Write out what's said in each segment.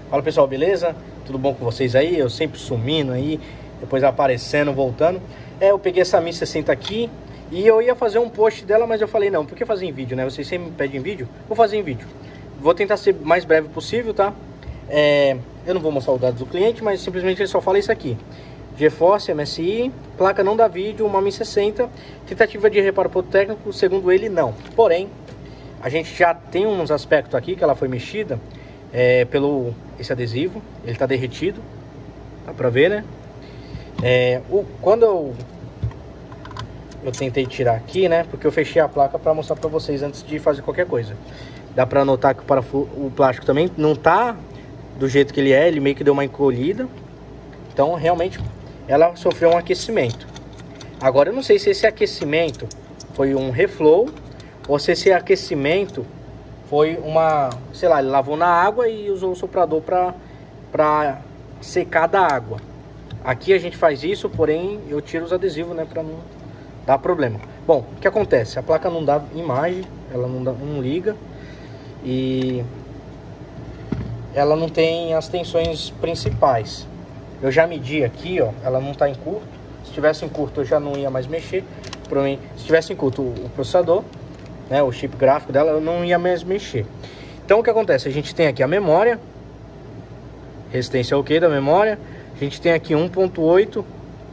Fala pessoal, beleza? Tudo bom com vocês aí? Eu sempre sumindo aí, depois aparecendo, voltando. Eu peguei essa 1060 aqui e eu ia fazer um post dela, mas eu falei não, por que fazer em vídeo, né? Vocês sempre me pedem em vídeo, vou fazer em vídeo. Vou tentar ser mais breve possível, tá? Eu não vou mostrar os dados do cliente, mas simplesmente ele só fala isso aqui. GeForce, MSI, placa não dá vídeo, uma 1060, tentativa de reparo técnico, segundo ele não. Porém, a gente já tem uns aspectos aqui que ela foi mexida pelo esse adesivo, ele tá derretido, dá pra ver, né? Quando eu tentei tirar aqui, né? Porque eu fechei a placa para mostrar para vocês antes de fazer qualquer coisa. Dá para notar que o plástico também não tá do jeito que ele meio que deu uma encolhida. Então, realmente, ela sofreu um aquecimento. Agora, eu não sei se esse aquecimento foi um reflow ou se esse aquecimento foi uma, sei lá, ele lavou na água e usou o soprador para secar da água. Aqui a gente faz isso, porém eu tiro os adesivos, né, para não dar problema. Bom, o que acontece? A placa não dá imagem, ela não liga e ela não tem as tensões principais. Eu já medi aqui, ó, ela não está em curto. Se tivesse em curto eu já não ia mais mexer. Para mim, se tivesse em curto o processador, né, o chip gráfico dela, eu não ia mais mexer. Então o que acontece? A gente tem aqui a memória, resistência ok da memória. A gente tem aqui 1.8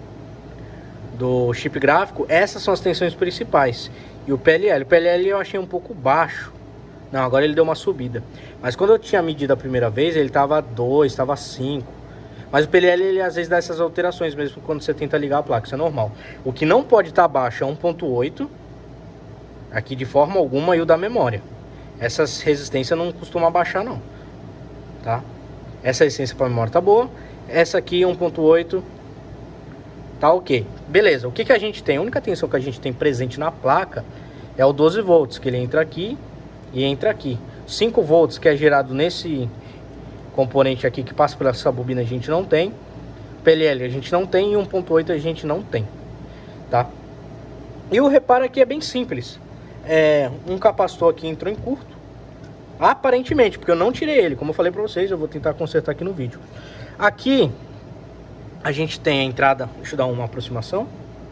do chip gráfico. Essas são as tensões principais. E o PLL. O PLL eu achei um pouco baixo. Não, agora ele deu uma subida. Mas quando eu tinha medido a primeira vez, ele estava 2, estava 5. Mas o PLL, ele às vezes dá essas alterações mesmo quando você tenta ligar a placa. Isso é normal. O que não pode estar baixo é 1.8. Aqui de forma alguma. E o da memória. Essas resistências não costumam baixar não. Tá? Essa resistência para memória tá boa. Essa aqui 1.8 tá ok. Beleza, o que a gente tem? A única tensão que a gente tem presente na placa é o 12 volts, que ele entra aqui e entra aqui. 5 volts que é gerado nesse componente aqui que passa por essa bobina a gente não tem. PLL a gente não tem e 1.8 a gente não tem, tá? E o reparo aqui é bem simples. Um capacitor aqui entrou em curto, aparentemente, porque eu não tirei ele. Como eu falei pra vocês, eu vou tentar consertar aqui no vídeo. Aqui a gente tem a entrada, deixa eu dar uma aproximação.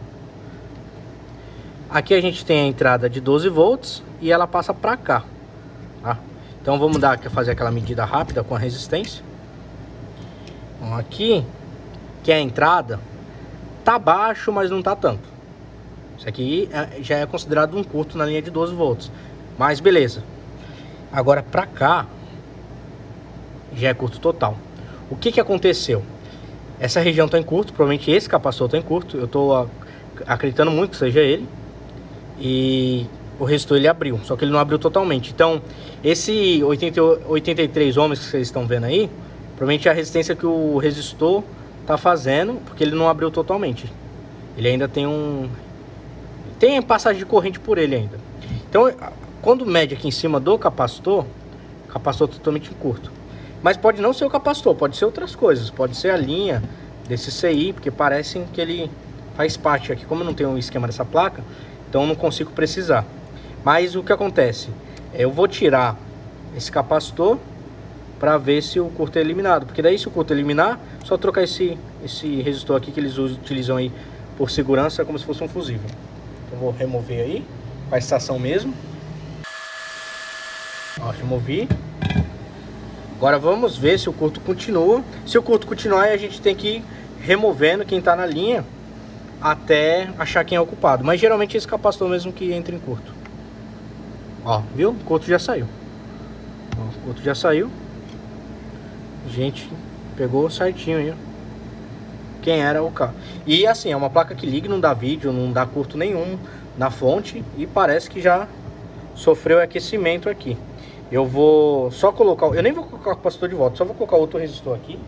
Aqui a gente tem a entrada de 12 volts e ela passa para cá, tá? Então vamos fazer aquela medida rápida com a resistência. Então, aqui que é a entrada, tá baixo, mas não tá tanto. Isso aqui já é considerado um curto na linha de 12 volts, mas beleza. Agora para cá já é curto total. O que aconteceu? Essa região está em curto, provavelmente esse capacitor está em curto. Eu estou acreditando muito que seja ele. E o resistor ele abriu, só que ele não abriu totalmente. Então, esse 83 ohms que vocês estão vendo aí, provavelmente é a resistência que o resistor está fazendo, porque ele não abriu totalmente. Ele ainda tem passagem de corrente por ele ainda. Então, quando mede aqui em cima do capacitor, o capacitor totalmente em curto. Mas pode não ser o capacitor, pode ser outras coisas. Pode ser a linha desse CI, porque parecem que ele faz parte aqui. Como eu não tenho o esquema dessa placa, então eu não consigo precisar. Mas o que acontece? Eu vou tirar esse capacitor para ver se o curto é eliminado. Porque daí, se o curto eliminar, só trocar esse resistor aqui que eles utilizam aí por segurança, como se fosse um fusível. Então vou remover aí, com a estação mesmo. Ó, removi. Agora vamos ver se o curto continua. Se o curto continuar, a gente tem que ir removendo quem está na linha até achar quem é o culpado. Mas geralmente é esse capacitor mesmo que entra em curto. Ó, viu? O curto já saiu. Ó, o curto já saiu. A gente pegou certinho aí, ó. Quem era o cara. E assim, é uma placa que liga, não dá vídeo, não dá curto nenhum na fonte. E parece que já sofreu aquecimento aqui. Eu vou só colocar, eu nem vou colocar o capacitor de volta, só vou colocar outro resistor aqui.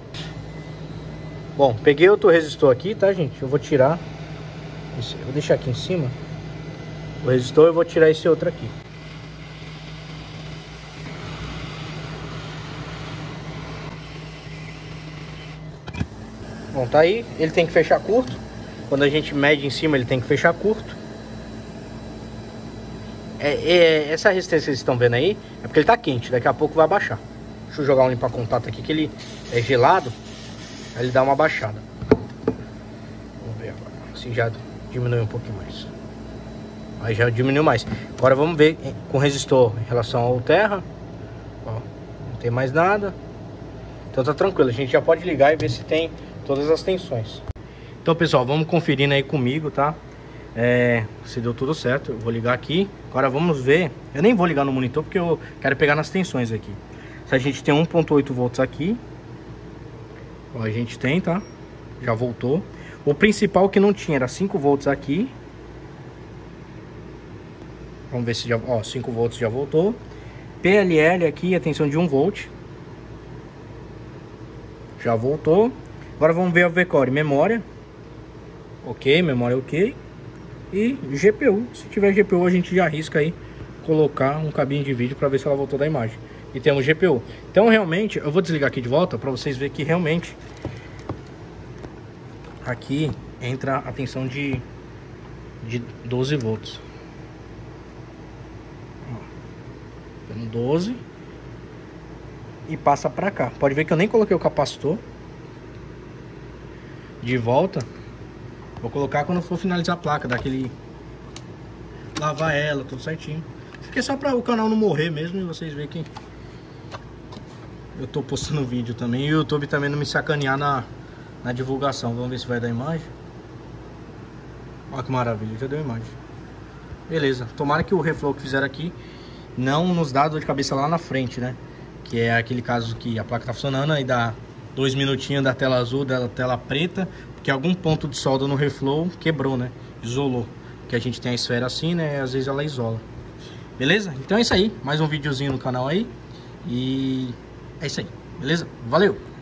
Bom, peguei outro resistor aqui, tá, gente? Eu vou tirar, eu vou deixar aqui em cima o resistor, eu vou tirar esse outro aqui. Bom, tá aí, ele tem que fechar curto. Quando a gente mede em cima, ele tem que fechar curto. Essa resistência que vocês estão vendo aí é porque ele tá quente, daqui a pouco vai baixar. Deixa eu jogar um limpa contato aqui, que ele é gelado. Aí ele dá uma baixada. Vamos ver agora. Assim já diminui um pouquinho mais. Aí já diminuiu mais. Agora vamos ver com o resistor em relação ao terra. Ó, não tem mais nada. Então tá tranquilo. A gente já pode ligar e ver se tem todas as tensões. Então, pessoal, vamos conferindo aí comigo, tá? Se deu tudo certo. Eu vou ligar aqui. Agora vamos ver. Eu nem vou ligar no monitor porque eu quero pegar nas tensões aqui. Se a gente tem 1.8 volts aqui. Ó, a gente tem, tá? Já voltou. O principal que não tinha era 5 volts aqui. Vamos ver se já... Ó, 5 volts já voltou. PLL aqui, a tensão de 1 volt. Já voltou. Agora vamos ver a V-Core. Memória. Ok, memória ok. E GPU. Se tiver GPU a gente já arrisca aí colocar um cabinho de vídeo para ver se ela voltou da imagem. E temos GPU. Então realmente, eu vou desligar aqui de volta para vocês verem que realmente aqui entra a tensão de 12 volts. Ó, 12 e passa para cá. Pode ver que eu nem coloquei o capacitor de volta. Vou colocar quando for finalizar a placa, daquele lavar ela, tudo certinho. Isso aqui é só para o canal não morrer mesmo e vocês verem que eu tô postando vídeo também. E o YouTube também não me sacanear na divulgação. Vamos ver se vai dar imagem. Olha que maravilha, já deu imagem. Beleza, tomara que o reflow que fizeram aqui não nos dá dor de cabeça lá na frente, né? Que é aquele caso que a placa tá funcionando e dá 2 minutinhos da tela azul, da tela preta, porque algum ponto de solda no reflow quebrou, né? Isolou. Porque a gente tem a esfera assim, né? Às vezes ela isola. Beleza? Então é isso aí. Mais um videozinho no canal aí. E é isso aí. Beleza? Valeu!